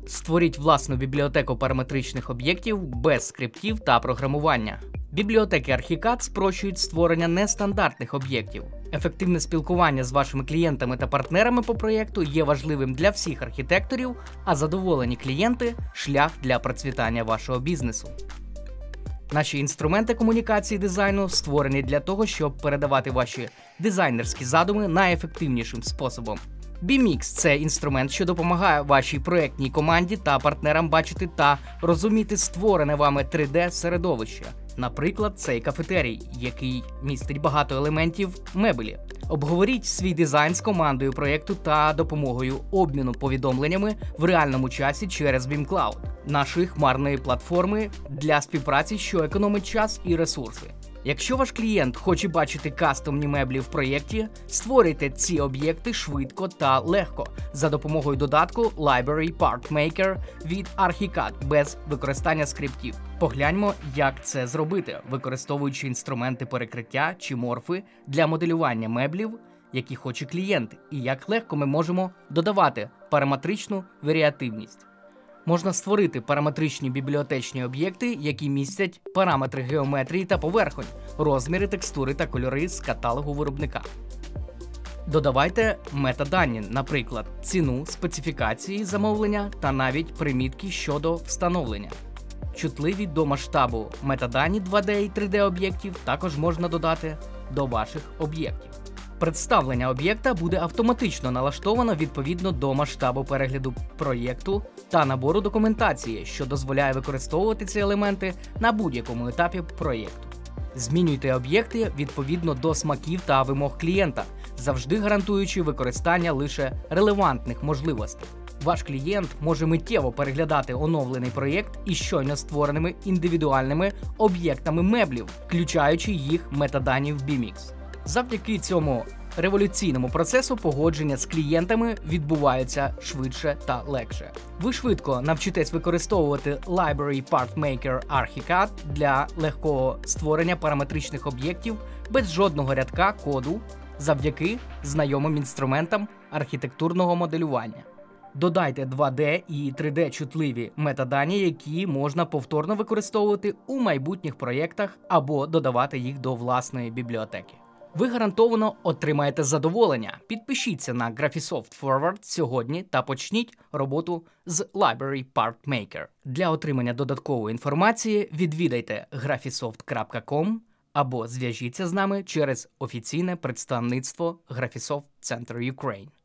Створіть власну бібліотеку параметричних об'єктів без скриптів та програмування. Бібліотеки Archicad спрощують створення нестандартних об'єктів. Ефективне спілкування з вашими клієнтами та партнерами по проєкту є важливим для всіх архітекторів, а задоволені клієнти – шлях для процвітання вашого бізнесу. Наші інструменти комунікації дизайну створені для того, щоб передавати ваші дизайнерські задуми найефективнішим способом. BMX – це інструмент, що допомагає вашій проєктній команді та партнерам бачити та розуміти створене вами 3D-середовище. Наприклад, цей кафетерій, який містить багато елементів мебелі. Обговоріть свій дизайн з командою проєкту та допомогою обміну повідомленнями в реальному часі через BIM Cloud, нашої хмарної платформи для співпраці, що економить час і ресурси. Якщо ваш клієнт хоче бачити кастомні меблі в проєкті, створюйте ці об'єкти швидко та легко за допомогою додатку Library Part Maker від Archicad без використання скриптів. Погляньмо, як це зробити, використовуючи інструменти перекриття чи морфи для моделювання меблів, які хоче клієнт, і як легко ми можемо додавати параметричну варіативність. Можна створити параметричні бібліотечні об'єкти, які містять параметри геометрії та поверхонь, розміри, текстури та кольори з каталогу виробника. Додавайте метадані, наприклад, ціну, специфікації замовлення та навіть примітки щодо встановлення. Чутливі до масштабу метадані 2D і 3D об'єктів також можна додати до ваших об'єктів. Представлення об'єкта буде автоматично налаштовано відповідно до масштабу перегляду проєкту та набору документації, що дозволяє використовувати ці елементи на будь-якому етапі проєкту. Змінюйте об'єкти відповідно до смаків та вимог клієнта, завжди гарантуючи використання лише релевантних можливостей. Ваш клієнт може миттєво переглядати оновлений проєкт із щойно створеними індивідуальними об'єктами меблів, включаючи їх метадані в BMX. Завдяки цьому революційному процесу погодження з клієнтами відбуваються швидше та легше. Ви швидко навчитесь використовувати Library Part Maker Archicad для легкого створення параметричних об'єктів без жодного рядка коду завдяки знайомим інструментам архітектурного моделювання. Додайте 2D і 3D-чутливі метадані, які можна повторно використовувати у майбутніх проєктах або додавати їх до власної бібліотеки. Ви гарантовано отримаєте задоволення. Підпишіться на Graphisoft Forward сьогодні та почніть роботу з Library Part Maker. Для отримання додаткової інформації відвідайте graphisoft.com або зв'яжіться з нами через офіційне представництво Graphisoft Center Ukraine.